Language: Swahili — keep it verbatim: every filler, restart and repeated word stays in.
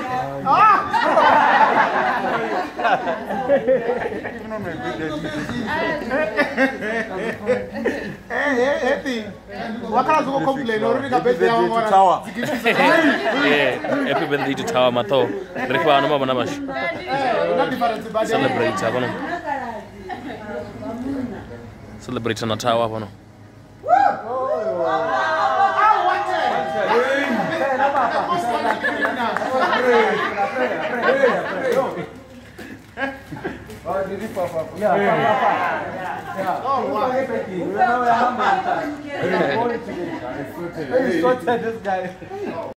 Happy birthday to Tawa Mato. Rekwa no mama mash. Celebrate abono. Celebrate na Tawa abono. Yeah,